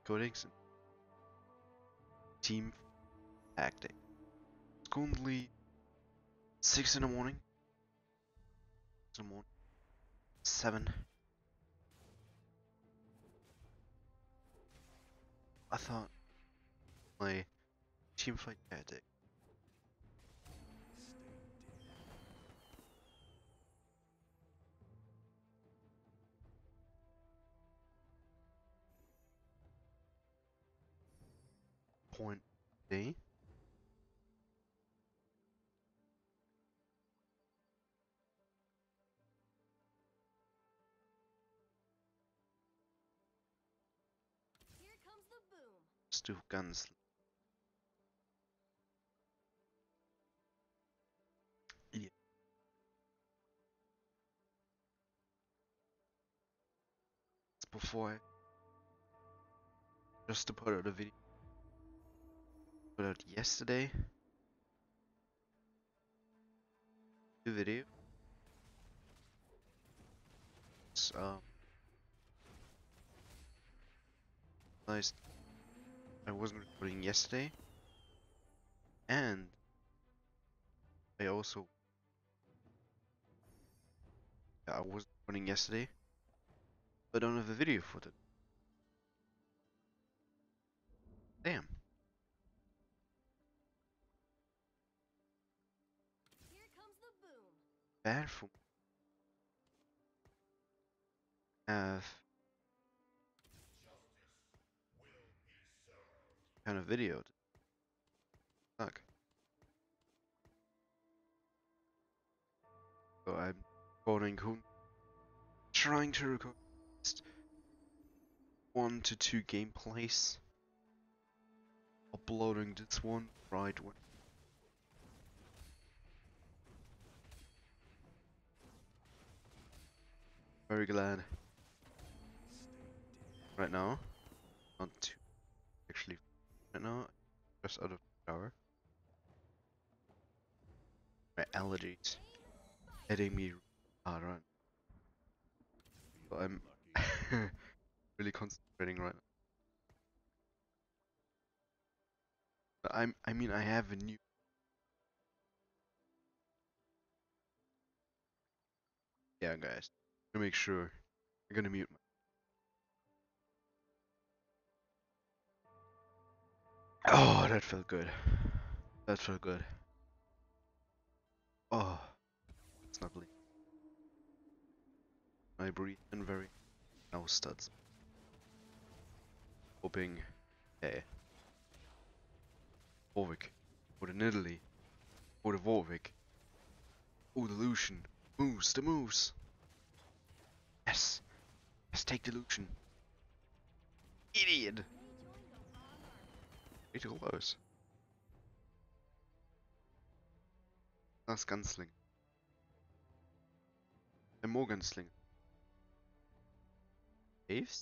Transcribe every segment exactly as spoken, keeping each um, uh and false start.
codex and team tactic. It's currently six in the morning. Six in the morning. Seven. I thought my team fight tactic. Point D. Here comes the boom. Let's do Gunslinger. Yeah. It's before I just to put out a video. Put out yesterday. The video. It's, um. Nice. I wasn't recording yesterday. And I also. Yeah, I was recording yesterday. But I don't have a video for it. Damn. Here comes the boom. Bad for me. Have kind of videoed. Fuck. So I'm recording who trying to record one to two gameplays. Uploading this one right when very glad right now. Not too actually right now. Just out of the shower. My allergies hitting me hard right. So I'm really concentrating right now. But I'm I mean I have a new yeah guys. To make sure I'm gonna mute my oh that felt good. That felt good. Oh it's not bleeding. I breathe in very no studs. Hoping hey Warwick. For the Italy. For the Warwick. Oh the Lucian. Moose, the moose. Yes. Let's take the Lucian. Idiot. Way too close. That's Gunslinger. And more Gunslinger. Caves?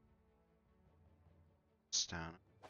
Down.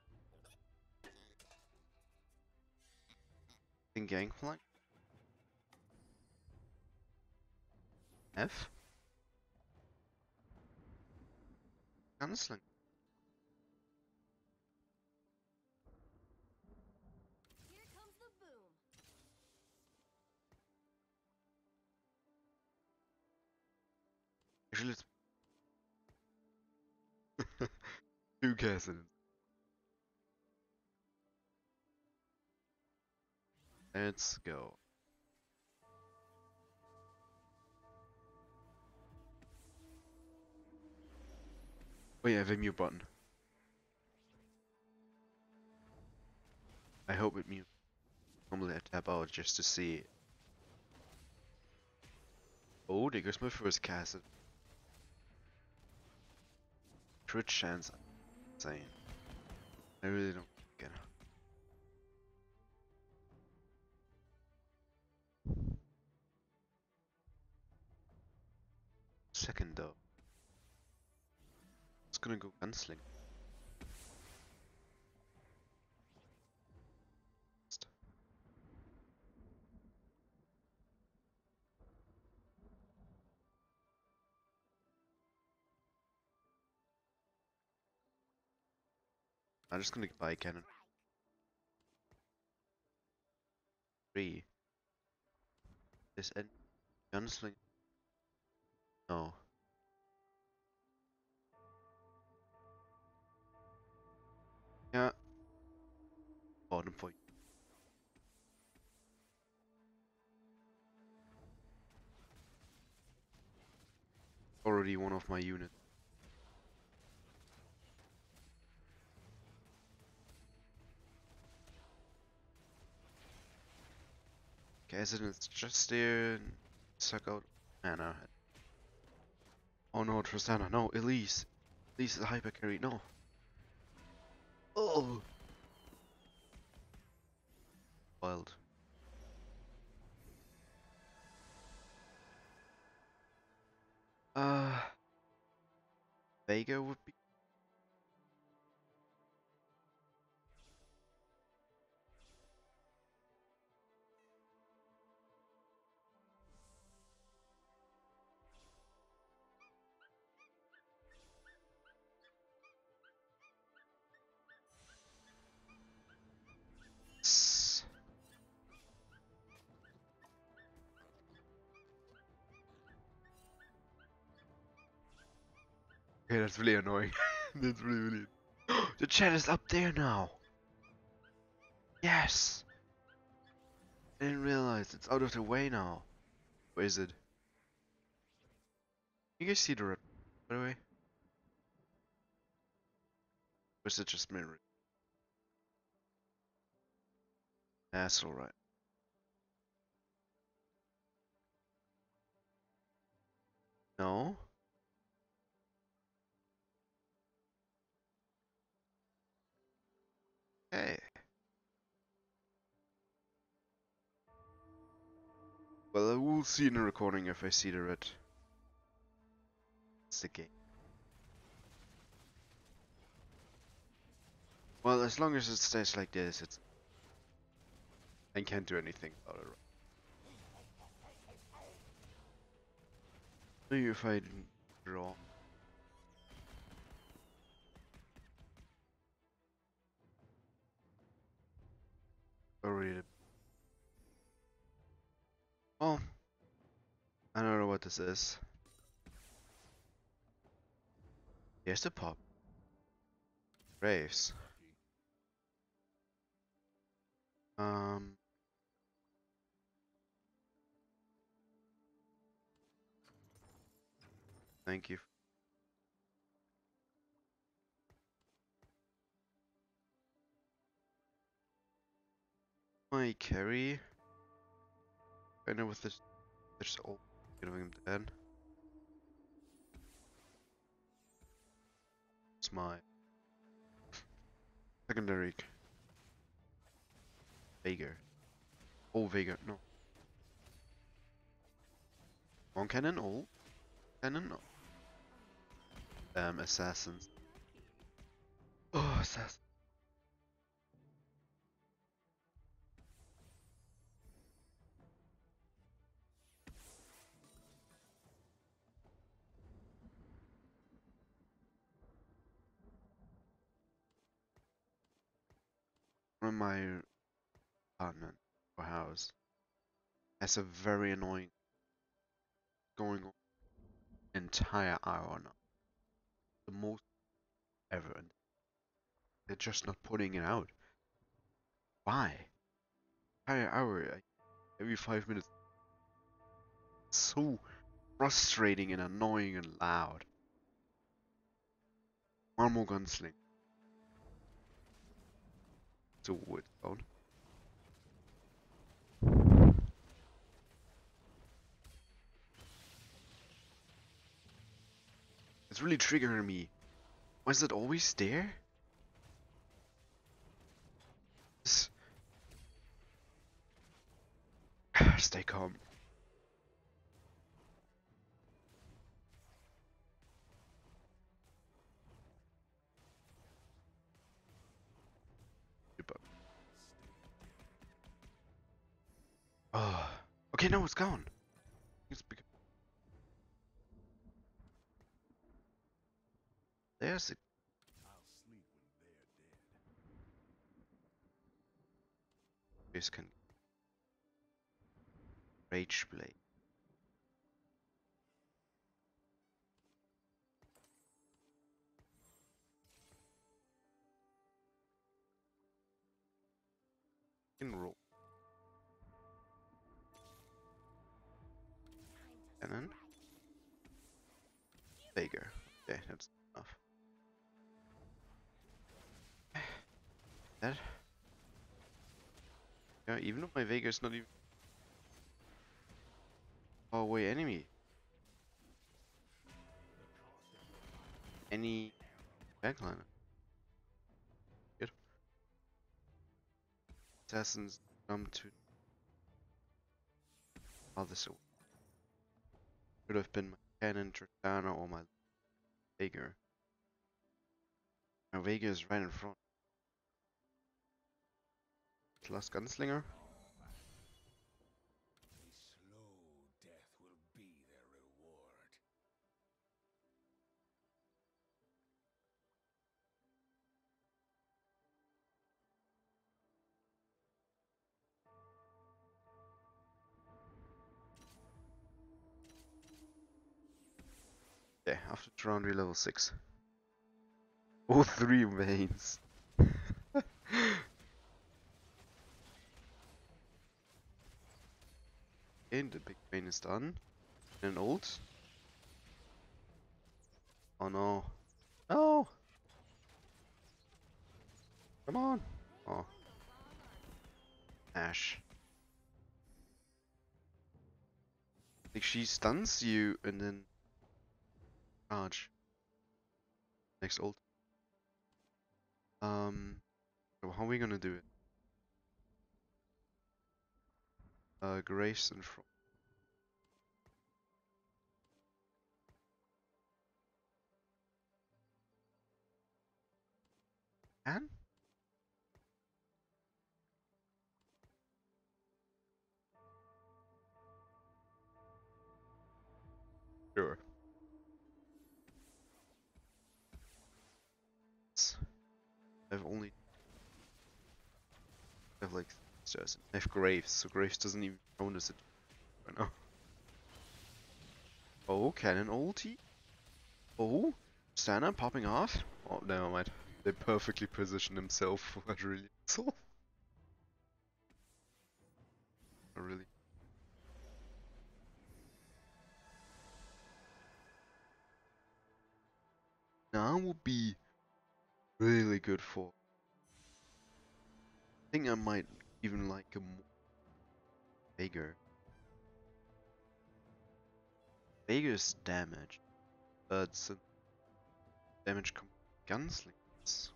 In Gangplank? F? Gunslinger. Here comes the boom. Actually, let's two castles. Let's go. Oh yeah, I have a mute button. I hope it mute. Normally I tap out just to see it. Oh, there goes my first castle. Crit chance. Insane. I really don't get it. Second though. It's gonna go Gunslinger. I'm just gonna buy a cannon. Three. This end gunslinger. No. Yeah. Bottom point. Already one of my units. Guess it's just there and suck out mana. Oh no, Tristana, no, Elise. Elise is a hyper carry, no. Oh! Wild. Uh, Vega would be. S- Okay, that's really annoying. That's really, really. The chat is up there now! Yes! I didn't realize it's out of the way now. Where is it? You guys see the red, by the way? Or is it just mirrored? That's alright. No? Hey. Well, I will see in the recording if I see the red. It's the game. Well, as long as it stays like this, it's. I can't do anything about it. Maybe if I didn't draw. Already. Oh. I don't know what this is. Here's the pop. Raves. Um. Thank you. My carry. I know with this. There's all giving him dead. It's my secondary. Vega. Oh, Vega. No. One cannon. Oh. Cannon. No. Um, assassins. Oh, assassin. One of my apartment or house has a very annoying going on entire hour now. The most ever. And they're just not putting it out. Why? Entire hour. I- Every five minutes. It's so frustrating and annoying and loud. One more gunsling. It's a wood zone. It's really triggering me. Why is it always there? Just... Stay calm. Oh. Okay, no, it's gone. It's because... There's it. I'll sleep when they're dead. This can Rage Blade. Can roll. Cannon. Veigar. Okay, that's enough. That. Yeah, even though my Veigar's not even far away enemy. Any backliner. Good. Assassins come to other side. Could have been my cannon, Tristana, or my Veigar. My Veigar is right in front. Last Gunslinger. A slow death will be their reward. Okay, after Troundry level six. Oh, three veins. Okay, the big vein is done. And ult. Oh no. No! Come on! Oh, Ash. Like she stuns you and then charge. Next ult. Um, so how are we gonna do it? Uh, Grace and front. And? Sure. I've only have like just I have Graves, so Graves doesn't even notice it right now. Oh, cannon ulti. Oh, Stana popping off. Oh, never mind. They perfectly positioned himself for that really. So, not really. Now would be really good for. I think I might even like a more Veigar. Veigar's damage, but since damage comes from Gunslingers.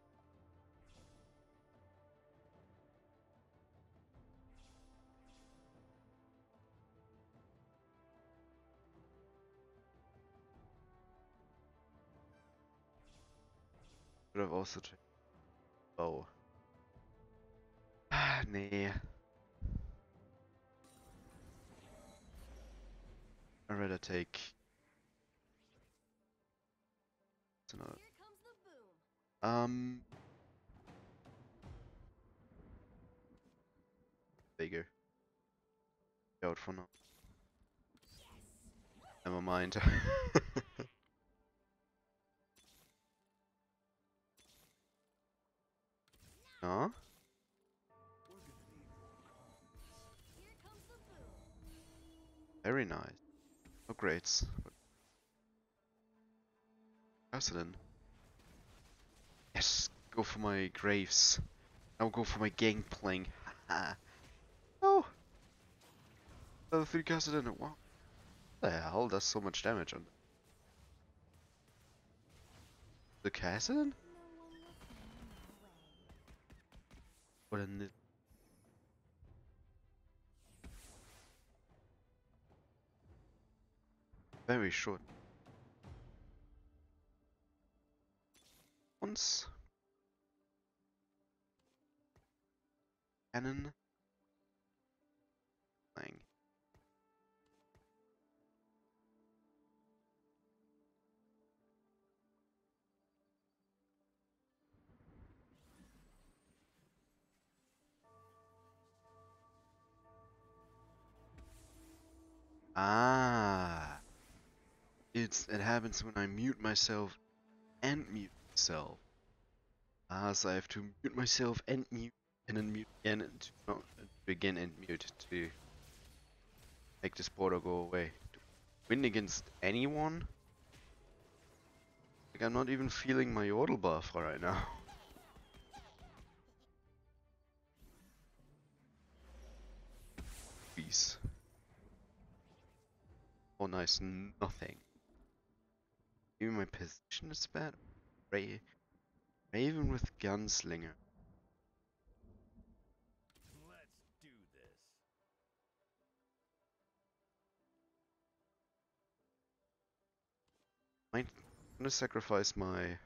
Could have also checked bow. Ah, nee. I'd rather take. What's another? Here comes the boom. Um, Veigar. Out for now. Never mind. No? Here comes the boom. Very nice. No grades. President. Yes, go for my Graves. Now go for my Gangplank. Haha. Oh! Level three Cassidy. Wow. What the hell does so much damage on the Cassidy? No one will stand in my way. What a nit. Very short. Once. Cannon. Bang. Ah, it's it happens when I mute myself and mute myself. Ah, so I have to mute myself and mute and then mute again and to not begin and mute to make this portal go away. To win against anyone? Like I'm not even feeling my Yordle buff right now. Please. Oh nice, nothing. Even my position is bad. Ra Raven with Gunslinger. Let's do this. I'm gonna sacrifice my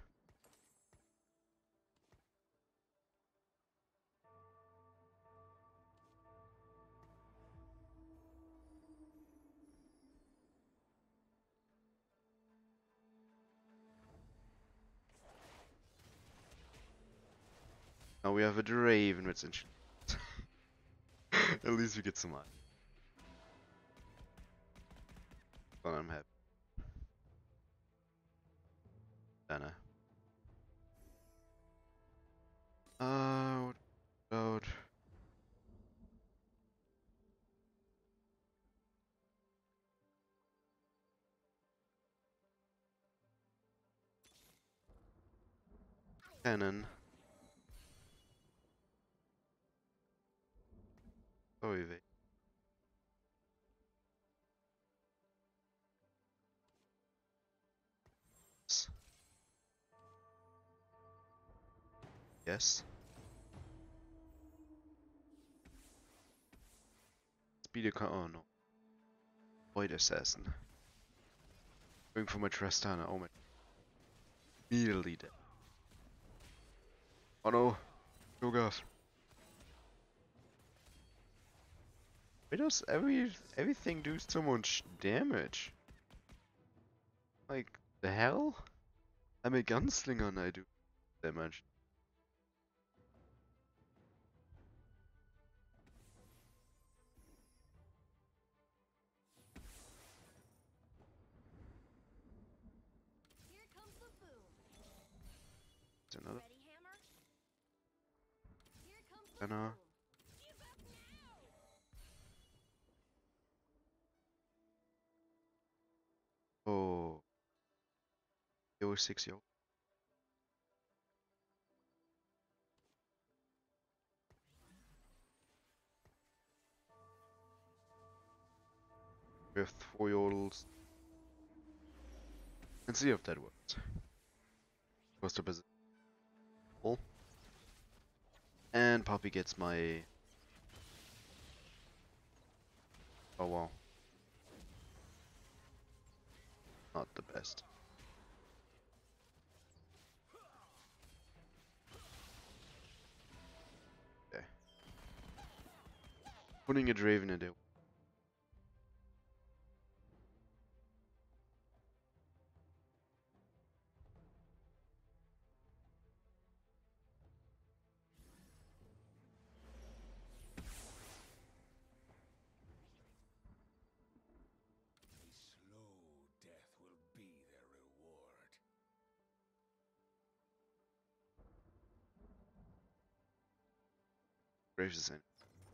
now we have a Draven with enchant. At least we get some eye. But I'm happy. Dana. Uh what about Cannon? Oh wait. Yes. Speed a car. Oh no. Void Assassin. Going for my Tristana. Oh my. Immediately dead. Oh no. Go gas. Why does every everything do so much damage? Like the hell? I'm a gunslinger and I do damage. Here comes the boom. Is there another Ready, hammer? Here comes the Tristana? boom. Give up now! Oh. Yo six yo. We have four Yordles. Let's see if that works. First up is full. And Poppy gets my. Oh wow. Not the best. Okay. Putting a Draven in there. A slow death will be their reward. Gracious in.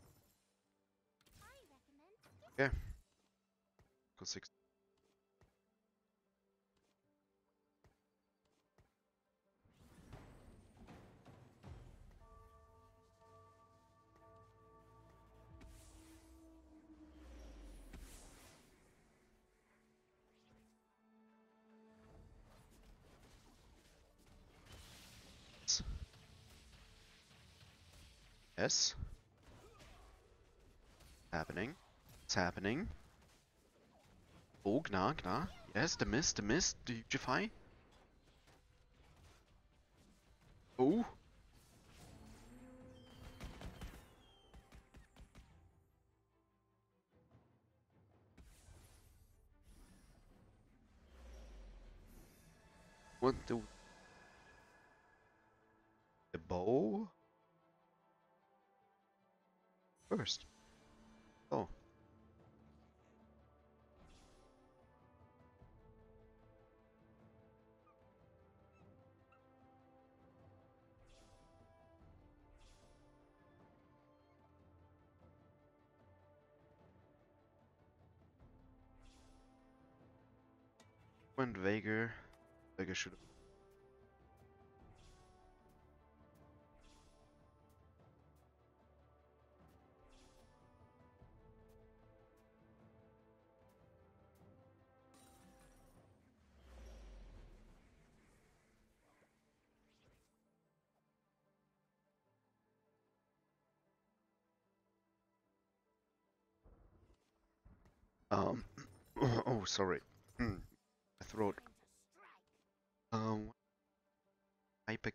I recommend Okay. Go six. Yes. Happening. It's happening. Oh, Gnar, Gnar. Yes, the mist, the mist, the Hugify. Oh. What the. The bow? First. Oh. Went Veigar. Veigar should have. Um. Oh, sorry. My throat. Um. Hyper.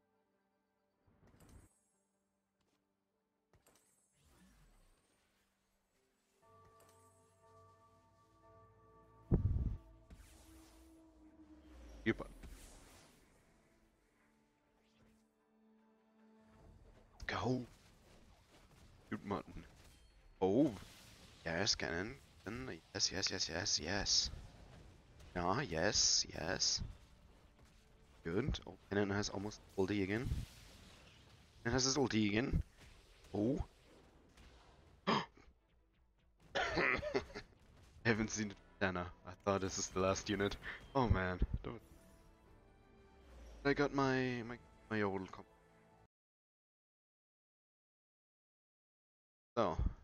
You button. Go. Shoot mutton. Oh. Yes, cannon. Cannon. Yes, yes, yes, yes, yes. Ah, yes, yes. Good. Oh, cannon has almost ulti again. It has his ulti again. Oh. I haven't seen it. Dana. I thought this is the last unit. Oh man. Don't. I got my my my Yordle comp. So